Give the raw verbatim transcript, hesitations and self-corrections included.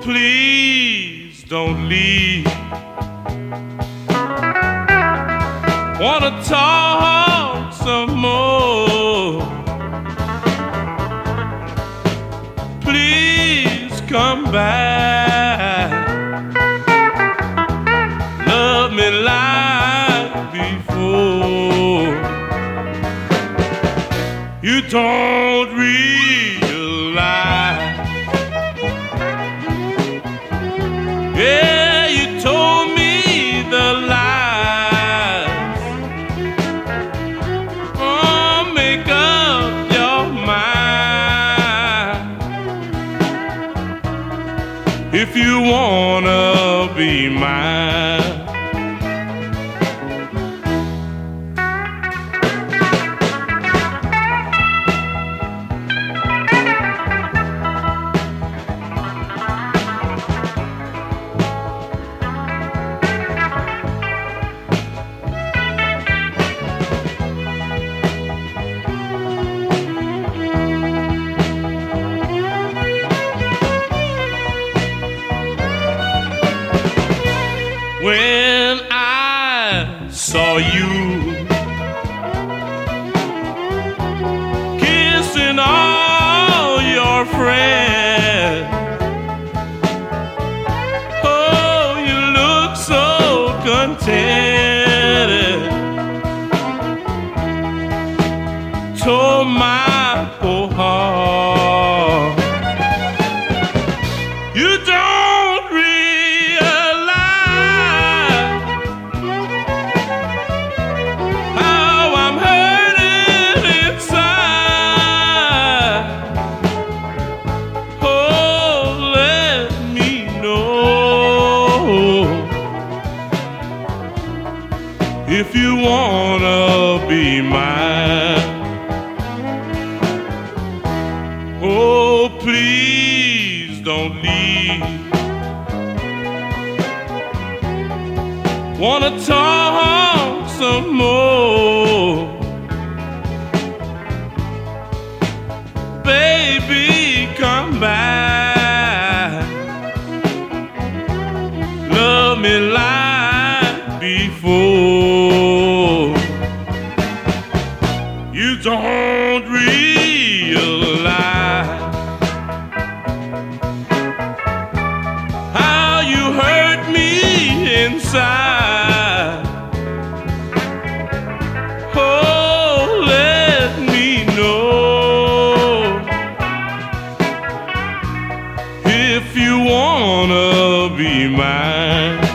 please don't leave. Wanna talk some more. Please come back. Love me like before. You don't realize. Yeah, you told me the lies. Oh, make up your mind. If you wanna be mine. When I saw you kissing all your friends, oh, you look so contented. Told my poor heart, you don't realize how I'm hurting inside. Oh, let me know if you wanna be mine. Oh, please don't leave. Wanna talk some more. Baby, come back. Love me like before. You don't realize how you hurt me inside. Oh, let me know if you wanna be mine.